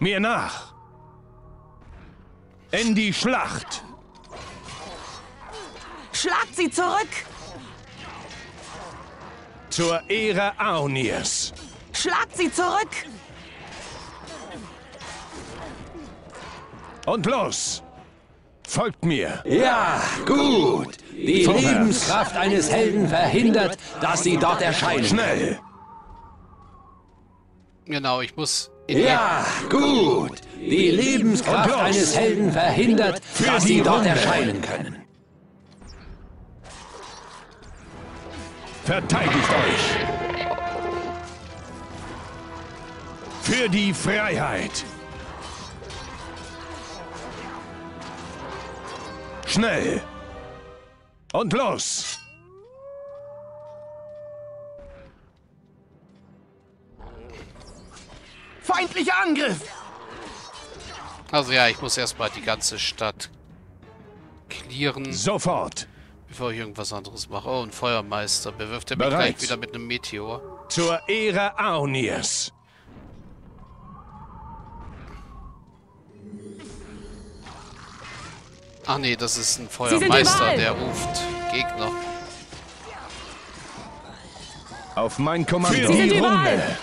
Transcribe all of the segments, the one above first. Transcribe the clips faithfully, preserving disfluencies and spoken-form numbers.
Mir nach! In die Schlacht! Schlagt sie zurück! Zur Ehre Aonirs! Schlagt sie zurück! Und los! Folgt mir! Ja, gut! Die Vorwärts. Lebenskraft eines Helden verhindert, dass sie dort erscheinen. Schnell! Genau, ich muss... In Ja, gut! Die Lebenskraft Und los. eines Helden verhindert, Für dass die sie dort Runde. erscheinen können. Verteidigt euch! Für die Freiheit! Schnell! Und los! Feindlicher Angriff! Also ja, ich muss erstmal die ganze Stadt clearen, Sofort! bevor ich irgendwas anderes mache. Oh, ein Feuermeister. Bewirft er mich Bereit. gleich wieder mit einem Meteor. Zur Ehre Aonirs! Ach nee, das ist ein Feuermeister, überall. der ruft Gegner. Auf mein Kommando! Für Sie sind die überall. Runde!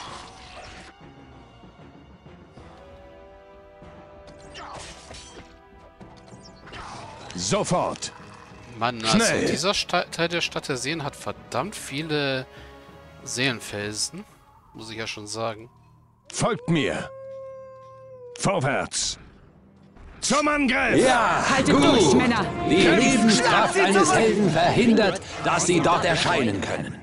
Sofort! Mann, also Schnell. dieser Sta Teil der Stadt der Seen hat verdammt viele Seelenfelsen. Muss ich ja schon sagen. Folgt mir! Vorwärts! Zum Angriff! Ja, Haltet gut! durch, Männer! Die Lebenskraft sie eines zurück. Helden verhindert, dass sie dort erscheinen können.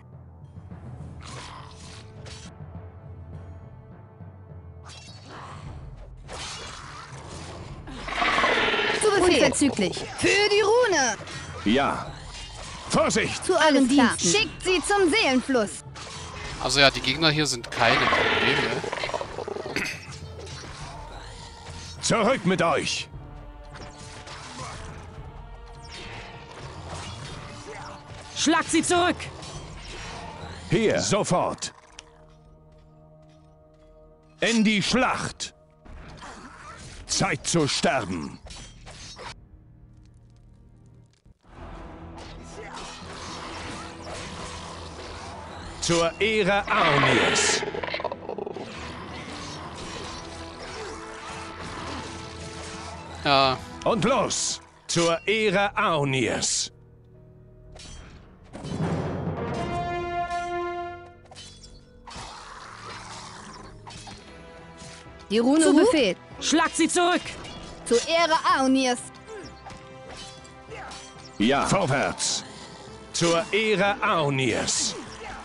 Zu Befehl. Unverzüglich. Für die Rune. Ja! Vorsicht! Zu euren Diensten. Schickt sie zum Seelenfluss. Also ja, die Gegner hier sind keine Probleme. Zurück mit euch! Schlagt sie zurück! Hier! Sofort! In die Schlacht! Zeit zu sterben! Zur Ehre Aonirs! Ja, Und los! Zur Ehre Aonirs! Die Rune zu Befehl. Schlagt sie zurück! Zur Ehre Aonirs. Ja! Vorwärts! Zur Ehre Aonirs!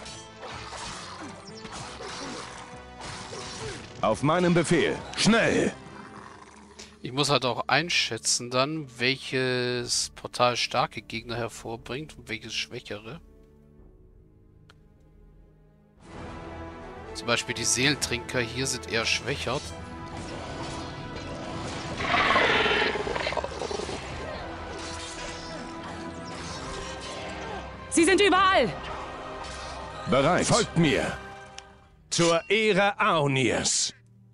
Auf meinem Befehl! Schnell! ich muss halt auch einschätzen dann, welches Portal starke Gegner hervorbringt und welches schwächere. Zum Beispiel die Seelentrinker hier sind eher schwächer. Sie sind überall! Bereit! Folgt mir! Zur Ehre Aonirs!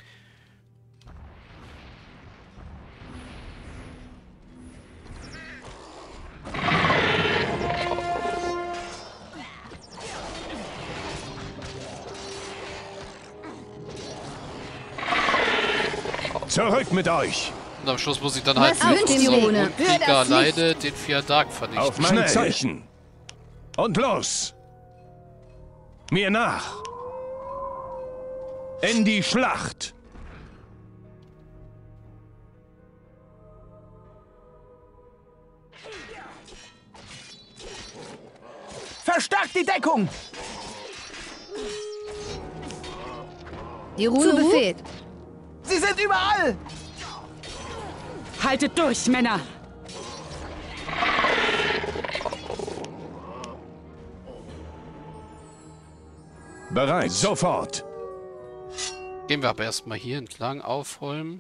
Zurück mit euch! Und am Schluss muss ich dann halt Was mit wünscht die unserem Rune? guten Für Krieger das Licht. alleine den Fiadark vernichten. Auf mein Schnell. Zeichen! Und los! Mir nach! In die Schlacht! Verstärkt die Deckung! Die Rune zu Befehl. Sie sind überall! Haltet durch, Männer! Bereit! Sofort! Gehen wir aber erstmal hier entlang aufräumen.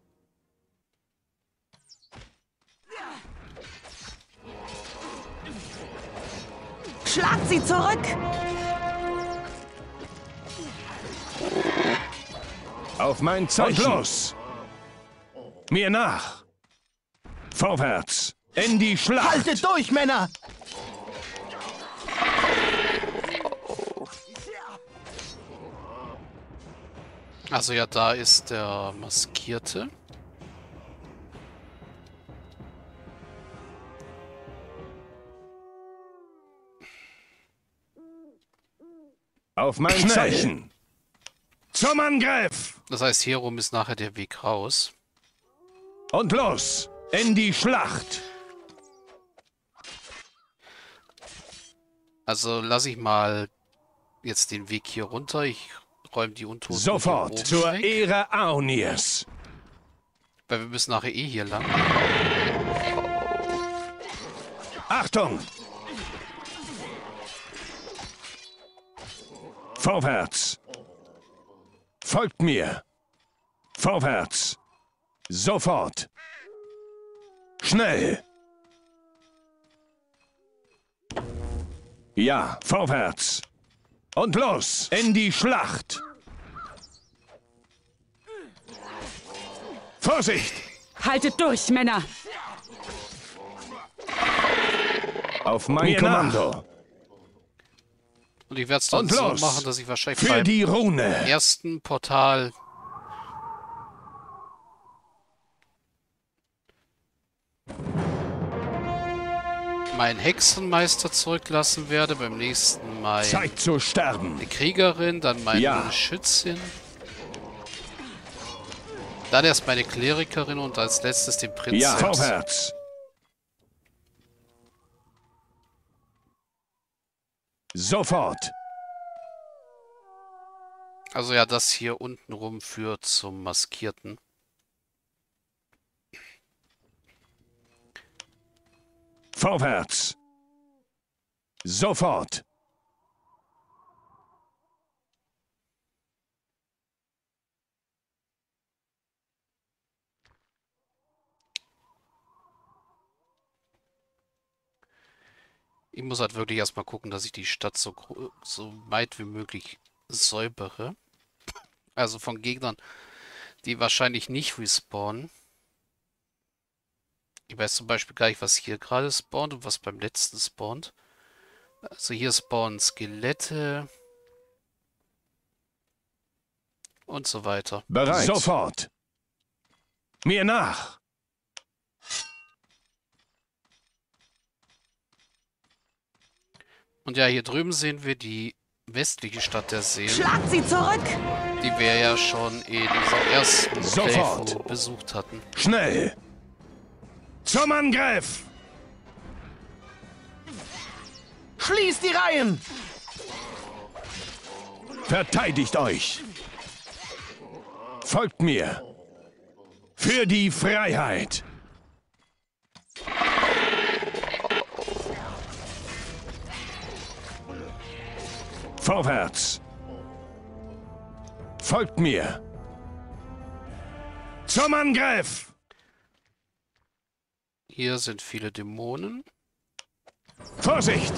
Schlagt sie zurück! Auf mein Zeichen! Und los! Mir nach! Vorwärts! In die Schlacht! Haltet durch, Männer! Also ja, da ist der Maskierte. Auf mein Schnell. Zeichen! Zum Angriff! Das heißt, hier rum ist nachher der Weg raus. Und los! In die Schlacht! Also lasse ich mal jetzt den Weg hier runter. Ich räume die Untoten Sofort hier oben zur weg, Ehre Aunirs! weil wir müssen nachher eh hier lang. Achtung! Vorwärts! Folgt mir! Vorwärts! Sofort! Schnell! Ja, vorwärts! Und los! In die Schlacht! Vorsicht! Haltet durch, Männer! Auf mein Mir Kommando! Und ich werde es dann Und so los! machen, dass ich wahrscheinlich Für beim die Rune! ersten Portal meinen Hexenmeister zurücklassen werde, beim nächsten Mal Zeit zu sterben! die Kriegerin, dann meine Ja. Schützin, dann erst meine Klerikerin und als letztes den Prinz Ja, selbst. vorwärts! Sofort! Also ja, das hier unten rum führt zum Maskierten. Vorwärts! Sofort! Ich muss halt wirklich erstmal gucken, dass ich die Stadt so, gro- so weit wie möglich säubere. Also von Gegnern, die wahrscheinlich nicht respawnen. Ich weiß zum Beispiel gar nicht, was hier gerade spawnt und was beim letzten spawnt. Also hier spawnen Skelette und so weiter. Bereit! Sofort! Mir nach! Und ja, hier drüben sehen wir die westliche Stadt der Seelen, Schlagt sie zurück! die wir ja schon in unserem ersten Sofort. Playthrough besucht hatten. Schnell! Zum Angriff! Schließt die Reihen! Verteidigt euch! Folgt mir! Für die Freiheit! Vorwärts! Folgt mir! Zum Angriff! Hier sind viele Dämonen. Vorsicht!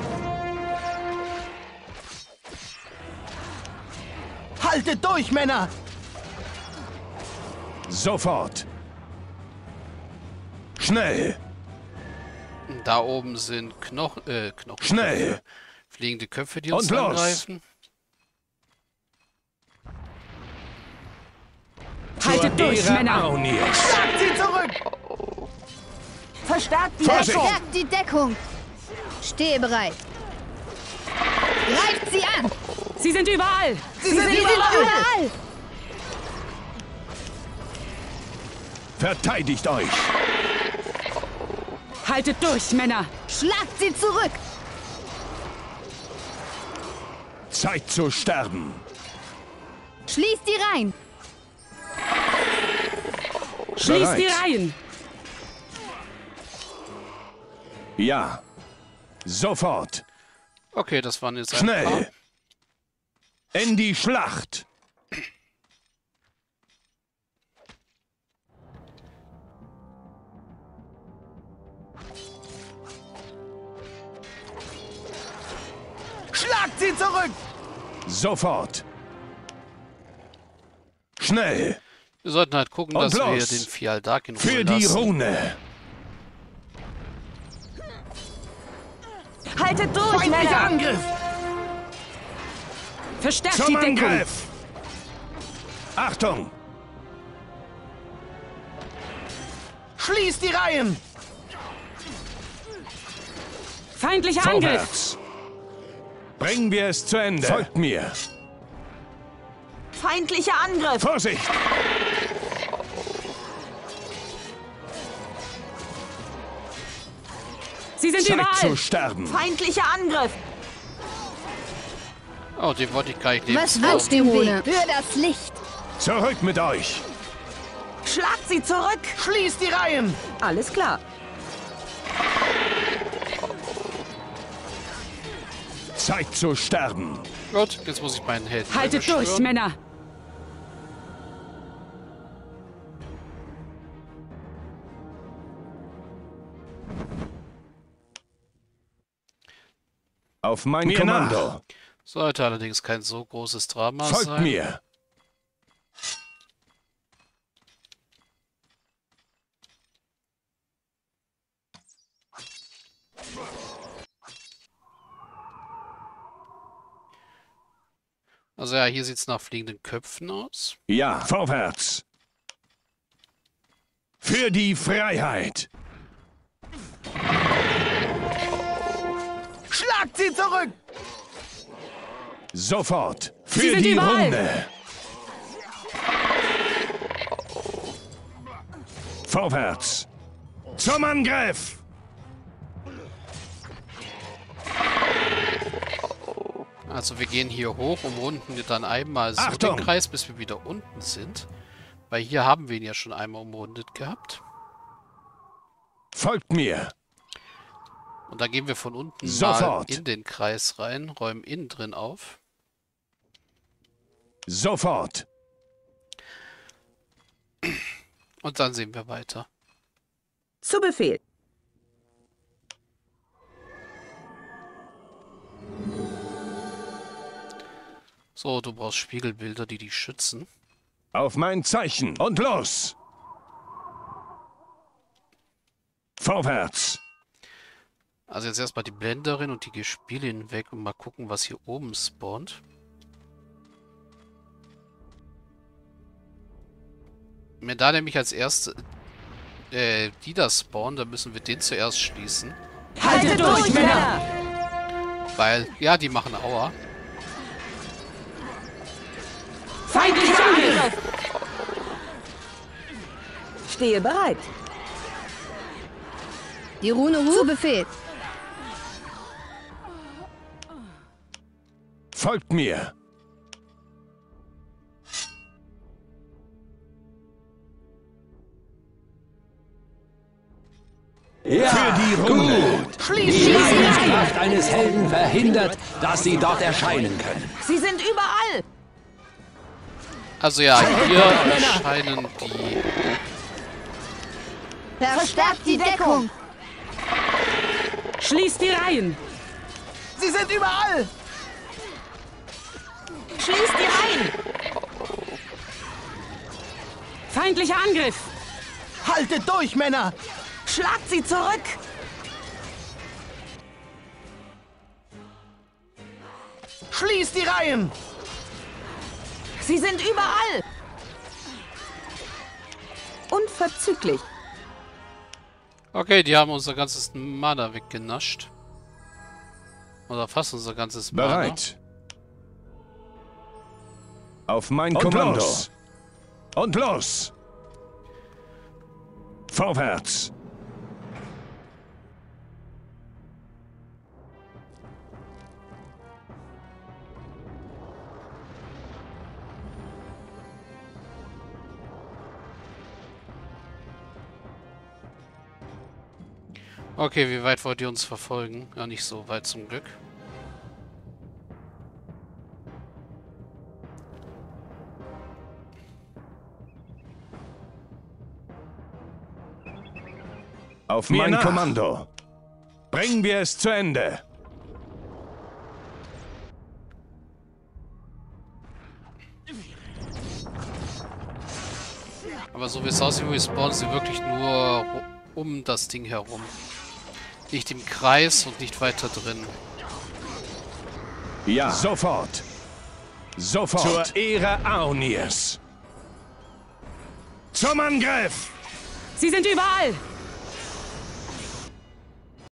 Haltet durch, Männer! Sofort! Schnell! Da oben sind Knochen, äh, Knochen, Schnell! fliegende Köpfe, die uns Und los! angreifen. Haltet durch, Ehre Männer! Aunirs. Schlagt sie zurück! Verstärkt die Vorsicht! Deckung! Verstärkt die Deckung. Stehe bereit. Greift sie an. Sie sind überall! Sie, sind Sie sind überall! überall. Verteidigt euch! Haltet durch, Männer! Schlagt sie zurück. Zeit zu sterben! Schließt die Reihen. Schließt die Bereit. Reihen! Ja! Sofort! Okay, das waren jetzt ein paar. Schnell! In die Schlacht! Schlagt sie zurück! Sofort! Schnell! Wir sollten halt gucken, Und dass wir los. den Fialdark in Ruhe Für die lassen. Rune. Haltet durch, Feindlicher Männer! Angriff! Verstärkt Zum die Deckung! Angriff. Achtung. Schließt die Reihen! Feindlicher Angriff! Vorwärts. Bringen wir es zu Ende. Folgt mir. Feindlicher Angriff! Vorsicht. Sie sind Zeit überall! zu sterben. Feindlicher Angriff! Oh, den wollte ich gar nicht Was nehmen. wünscht die Rune? Für das Licht. Zurück mit euch. Schlagt sie zurück! Schließt die Reihen! Alles klar. Zeit zu sterben. Gut, jetzt muss ich meinen Helden Haltet beschwören. durch, Männer! Auf mein Mir Kommando. nach. Sollte allerdings kein so großes Drama Folgt sein. mir. Also ja, hier sieht es nach fliegenden Köpfen aus. Ja, vorwärts. Für die Freiheit. Schlagt sie zurück! Sofort. Sie Für sind die überall. Runde. Vorwärts. Zum Angriff. Also wir gehen hier hoch, umrunden dann einmal so Achtung! den Kreis, bis wir wieder unten sind. Weil hier haben wir ihn ja schon einmal umrundet gehabt. Folgt mir. Und dann gehen wir von unten Sofort. mal in den Kreis rein, räumen innen drin auf. Sofort. Und dann sehen wir weiter. Zu Befehl. So, du brauchst Spiegelbilder, die dich schützen. Auf mein Zeichen. Und los. Vorwärts. Also jetzt erstmal die Blenderin und die Gespielin weg und mal gucken, was hier oben spawnt. Wenn da nämlich als erste äh, die da spawnen, dann müssen wir den zuerst schließen. Haltet durch, Männer! Weil, ja, die machen Aua. Feindlicher Angriff! Stehe bereit. Die Rune Ru. Zu Befehl. Folgt mir. Ja, Für die Runde. gut. Die Leidenschaft eines Helden verhindert, dass sie dort erscheinen können. Sie sind überall! Also ja, hier erscheinen die... Verstärkt die Deckung. Schließt die Reihen! Sie sind überall! Schließt die Reihen! Feindlicher Angriff! Haltet durch, Männer! Schlagt sie zurück! Schließt die Reihen! Sie sind überall! Unverzüglich. Okay, die haben unser ganzes Mana weggenascht. Oder fast unser ganzes Mana. Bereit. Auf mein Und Kommando. los. Und los. Vorwärts. Okay, wie weit wollt ihr uns verfolgen? Ja, nicht so weit zum Glück. Auf Mir mein nach. Kommando. Bringen wir es zu Ende. Aber so wie es aussieht, respawnen sie wirklich nur um das Ding herum. Nicht im Kreis und nicht weiter drin. Ja. Sofort. Sofort. Zur Ehre Auniers. Zum Angriff! Sie sind überall!